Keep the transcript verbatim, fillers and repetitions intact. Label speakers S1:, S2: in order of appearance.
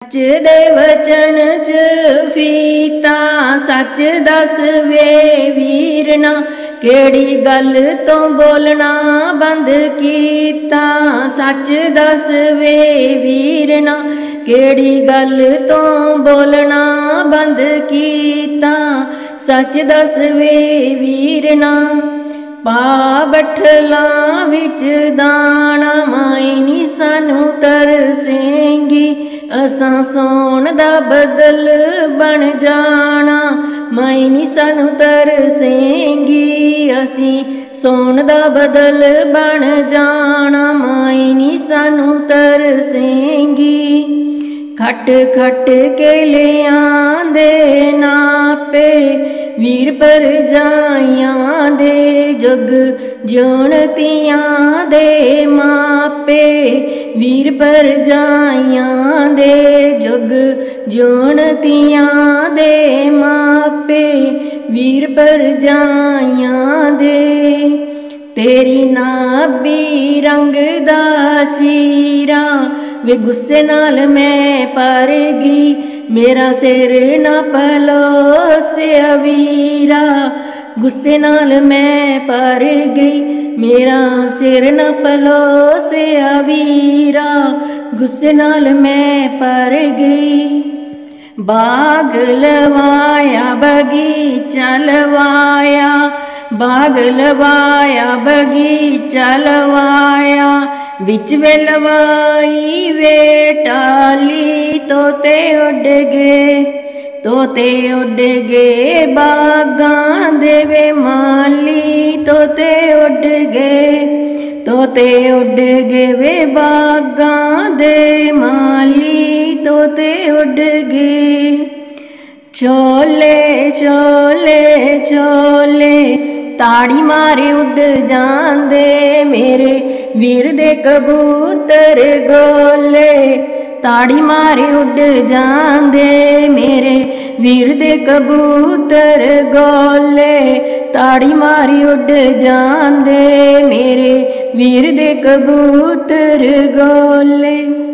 S1: सच दे वचन च फीता सच दस वे वीरना केड़ी गल तो बोलना बंद कीता। सच दस वे वीरना केड़ी गल तो बोलना बंद कीता। सच दस वे वीरना पा बठलां विच दाना माई नी सानू तरसेंगी असां सोन दा बदल बन जाना। माई नी सानू तरसेंगी असी सोन दा बदल बन जाना। माई नी सानू तरसेंगी खट खट के ले आंदे नापे वीर परजाइयां दे जुग जिउण तियां दे मापे। वीर परजाइयां दे जुग जिउण तियां दे मापे। वीर परजाइयां दे तेरी नाभी रंग दा चीरा वे गुस्से नाल मैं पर गई मेरा सिर ना पलोसिया वीरा। गुस्से नाल मैं पर गई मेरा सिर ना पलोसिया वीरा। गुस्से नाल मैं पर गई बाग लवाया बगीचा लवाया बाग लवाया बगीचा लवाया बिच वे लवाई वे टाली तोते उड़ गए तोते उड़ गए बागां दे वे माली। तोते उड़ गए तोते उड़ गए वे बागां दे माली। तोते उड़ गए छोले छोले छोले ताड़ी मारे उड़ जांदे मेरे वीर दे कबूतर गोले। ताड़ी मारे उड़ जांदे मेरे वीर दे कबूतर गोले। ताड़ी मारी उड़ जांदे मेरे वीर दे कबूतर गोले।